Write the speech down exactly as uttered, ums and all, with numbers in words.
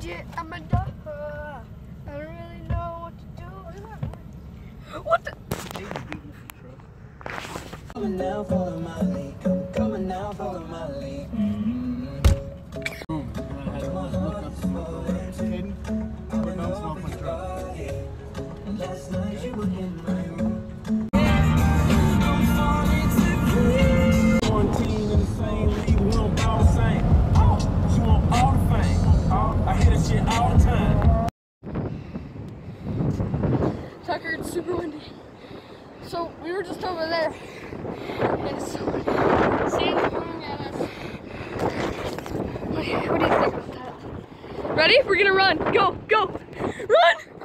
shit, I'm a dog. I don't really know what to do. What the? Coming now, follow my lead. Come, coming now, follow my lead. Last night you were in my room. Quarantine in the same league, we don't all the same. Oh, she want all the fame. Oh, I hear that shit all the time. Tucker, it's super windy. So we were just over there, and it's so windy. Sand's blowing at us. What do you, what do you think about that? Ready? We're gonna run. Go, go, run!